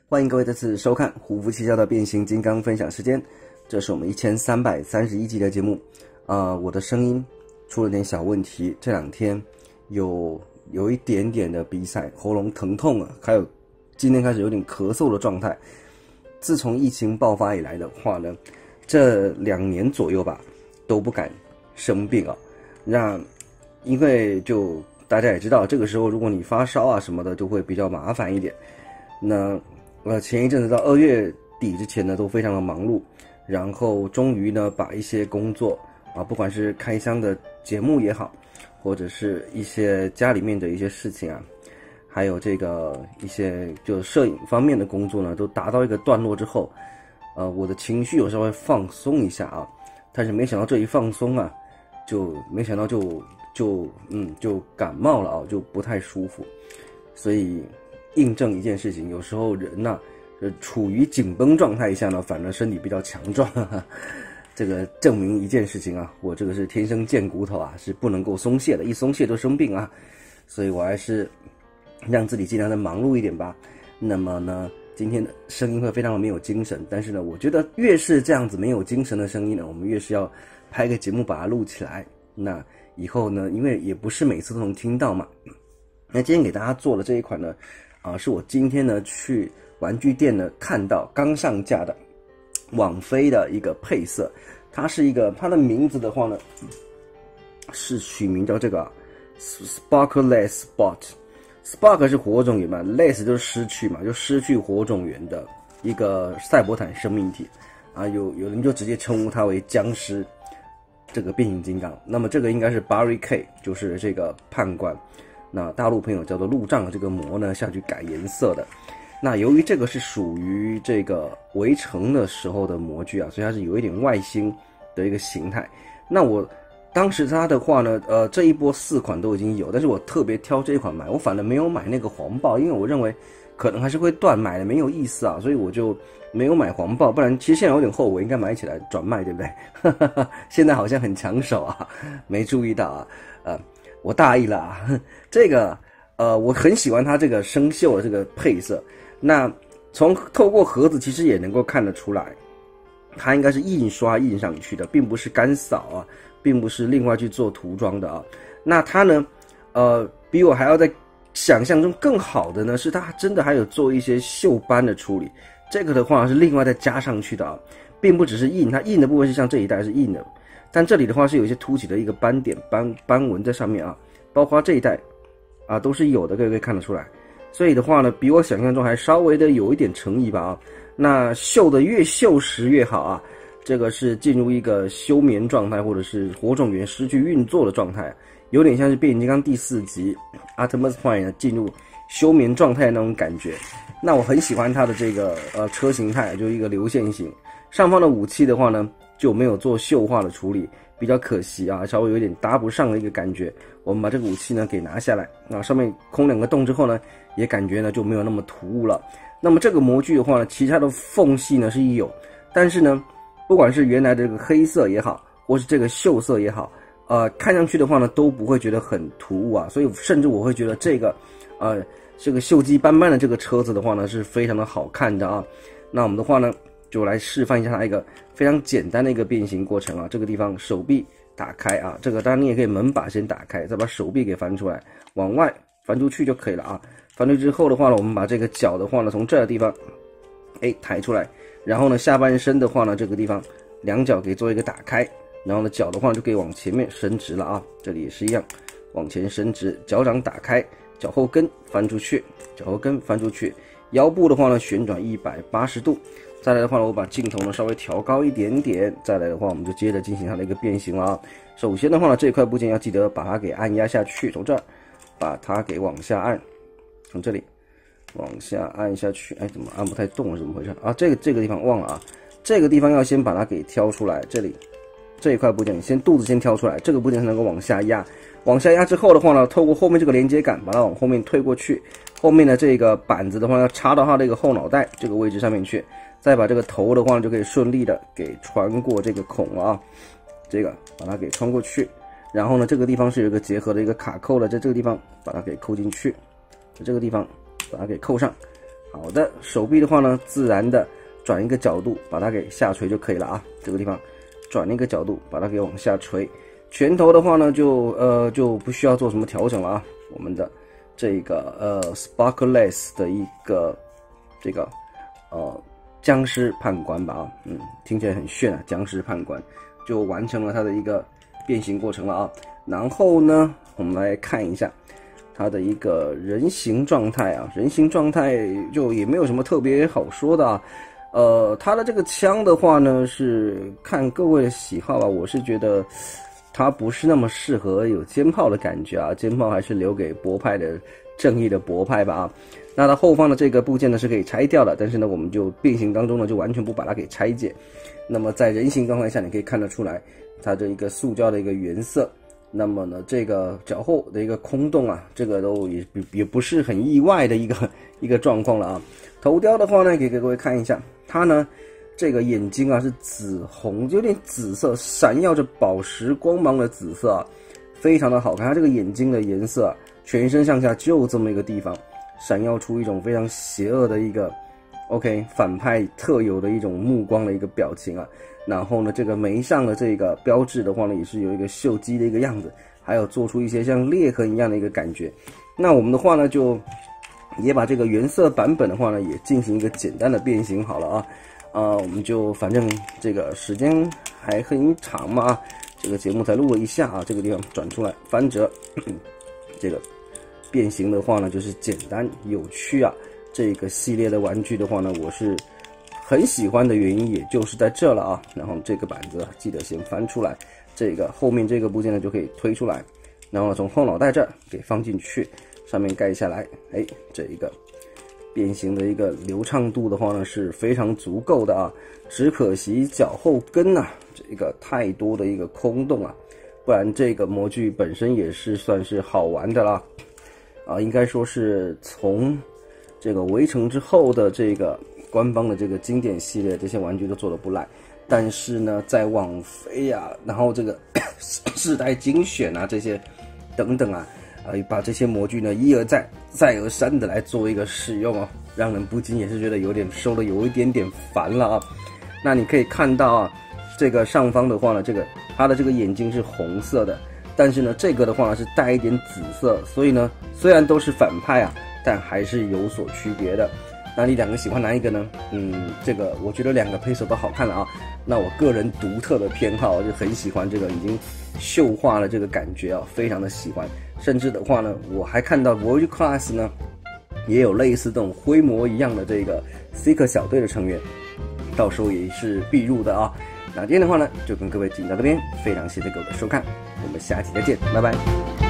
欢迎各位再次收看虎符七霄的变形金刚分享时间，这是我们1331集的节目。我的声音出了点小问题，这两天有一点点的鼻塞，喉咙疼痛啊，还有今天开始有点咳嗽的状态。自从疫情爆发以来的话呢，这2年左右吧，都不敢生病啊。那因为就大家也知道，这个时候如果你发烧啊什么的，就会比较麻烦一点。那前一阵子到2月底之前呢，都非常的忙碌，然后终于呢把一些工作啊，不管是开箱的节目也好，或者是一些家里面的一些事情啊，还有这个一些就摄影方面的工作呢，都达到一个段落之后，我的情绪有时候会放松一下啊，但是没想到这一放松啊，就感冒了啊，就不太舒服，所以印证一件事情，有时候人呐，处于紧绷状态下呢，反而身体比较强壮。这个证明一件事情啊，我这个是天生贱骨头啊，是不能够松懈的，一松懈就生病啊。所以我还是让自己尽量的忙碌一点吧。那么呢，今天的声音会非常的没有精神，但是呢，我觉得越是这样子没有精神的声音呢，我们越是要拍个节目把它录起来。那以后呢，因为也不是每次都能听到嘛。那今天给大家做的这一款呢，是我今天呢去玩具店呢看到刚上架的网飞的一个配色，它的名字的话呢是取名叫这个Sparkless Spot。Spark 是火种源嘛 ，less 就是失去嘛，就失去火种源的一个赛博坦生命体啊，有人就直接称呼它为僵尸这个变形金刚。那么这个应该是 Barricade， 就是这个判官。那大陆朋友叫做路障的这个膜呢下去改颜色的。那由于这个是属于这个围城的时候的模具啊，所以它是有一点外星的一个形态。那我当时它的话呢，这一波4款都已经有，但是我特别挑这一款买，我反而没有买那个黄豹，因为我认为可能还是会断，买了没有意思啊，所以我就没有买黄豹。不然其实现在有点后悔，应该买起来转卖，对不对？现在好像很抢手啊，没注意到啊，我大意了啊。这个我很喜欢它这个生锈的这个配色。那透过盒子其实也能够看得出来，它应该是印刷印上去的，并不是干扫啊，并不是另外去做涂装的啊。那它呢，比我还要在想象中更好的呢，是它真的还有做一些锈斑的处理。这个的话是另外再加上去的啊，并不只是印，它印的部分是像这一带是印的，但这里的话是有一些凸起的一个斑点斑纹在上面啊，包括这一带啊都是有的，各位可以看得出来。所以的话呢，比我想象中还稍微的有一点诚意吧啊。那锈的越锈实越好啊，这个是进入一个休眠状态，或者是火种源失去运作的状态，有点像是变形金刚第4集 Optimus Prime 进入休眠状态的那种感觉。那我很喜欢它的这个车形态，就是一个流线型。上方的武器的话呢，就没有做锈化的处理，比较可惜啊，稍微有点搭不上的一个感觉。我们把这个武器呢给拿下来，那上面空2个洞之后呢，也感觉呢就没有那么突兀了。那么这个模具的话呢，其他的缝隙呢是有，但是呢，不管是原来的这个黑色也好，或是这个锈色也好，看上去的话呢都不会觉得很突兀啊，所以甚至我会觉得这个锈迹斑斑的这个车子的话呢是非常的好看的啊。那我们的话呢就来示范一下它一个非常简单的一个变形过程啊。这个地方手臂打开啊，这个当然你也可以门把先打开，再把手臂给翻出来，往外翻出去就可以了啊。翻出去之后的话呢，我们把这个脚的话呢从这个地方抬出来，然后呢下半身的话呢这个地方2脚给做一个打开，然后呢脚的话就可以往前面伸直了啊，这里也是一样往前伸直，脚掌打开，脚后跟翻出去，脚后跟翻出去，腰部的话呢旋转180度。再来的话呢，我把镜头呢稍微调高一点点，再来的话我们就接着进行它的一个变形了啊。首先的话呢，这块部件要记得把它给按压下去，从这儿把它给往下按，从这里往下按下去，怎么按不太动，是怎么回事啊？这个地方忘了啊，这个地方要先把它给挑出来，这里这一块部件先肚子先挑出来，这个部件才能够往下压。往下压之后的话呢，透过后面这个连接杆把它往后面推过去，后面的这个板子的话要插到它这个后脑袋这个位置上面去，再把这个头的话就可以顺利的给穿过这个孔了啊，这个把它给穿过去。然后呢，这个地方是有一个结合的一个卡扣的，在这个地方把它给扣进去，在这个地方把它给扣上。 好的，手臂的话呢，自然的转一个角度，把它给下垂就可以了啊。这个地方转一个角度，把它给往下垂。拳头的话呢，就不需要做什么调整了啊。我们的这个Sparkless 的一个这个僵尸判官吧啊，听起来很炫啊，僵尸判官就完成了它的一个变形过程了啊。然后呢，我们来看一下它的一个人形状态啊，人形状态就也没有什么特别好说的啊。它的这个枪的话呢，是看各位的喜好啊，我是觉得它不是那么适合有肩炮的感觉啊，肩炮还是留给博派的正义的博派吧啊。那它后方的这个部件呢是可以拆掉的，但是呢我们就变形当中呢就完全不把它给拆解。那么在人形状态下，你可以看得出来它这一个塑胶的一个原色。那么呢这个脚后的一个空洞啊，这个都也不是很意外的一个状况了啊。头雕的话呢，可以给各位看一下，它呢这个眼睛啊是紫红，有点紫色，闪耀着宝石光芒的紫色啊，非常的好看。它这个眼睛的颜色啊，全身上下就这么一个地方，闪耀出一种非常邪恶的一个 反派特有的一种目光的一个表情啊。然后呢，这个眉上的这个标志的话呢，也是有一个锈迹的一个样子，还有做出一些像裂痕一样的一个感觉。那我们的话呢，就也把这个原色版本的话呢，也进行一个简单的变形好了啊。我们就反正这个时间还很长嘛，这个节目才录了一下啊，这个地方转出来翻折，这个变形的话呢，就是简单有趣啊。这个系列的玩具的话呢，我是很喜欢的原因也就是在这了啊。然后这个板子记得先翻出来，这个后面这个部件呢就可以推出来，然后从后脑袋这儿给放进去，上面盖下来，这一个变形的一个流畅度的话呢是非常足够的啊，只可惜脚后跟啊这个太多的一个空洞啊，不然这个模具本身也是算是好玩的啦啊，应该说是从这个围城之后的这个官方的这个经典系列，这些玩具都做得不赖，但是呢在网飞啊，然后这个世代精选啊这些等等啊，把这些模具呢一而再再而三的来做一个使用啊，让人不禁也是觉得有点收的有一点点烦了啊。那你可以看到啊，这个上方的话呢，它的这个眼睛是红色的，但是呢这个的话呢是带一点紫色，所以呢虽然都是反派啊，但还是有所区别的。那你两个喜欢哪一个呢？这个我觉得两个配色都好看了啊。那我个人独特的偏好就很喜欢这个已经锈化了这个感觉啊，非常的喜欢。甚至的话呢，我还看到 Voyage Class 呢也有类似这种灰模一样的这个 Seeker 小队的成员，到时候也是必入的啊。那今天的话呢，就跟各位进行到这边，非常谢谢各位的收看，我们下期再见，拜拜。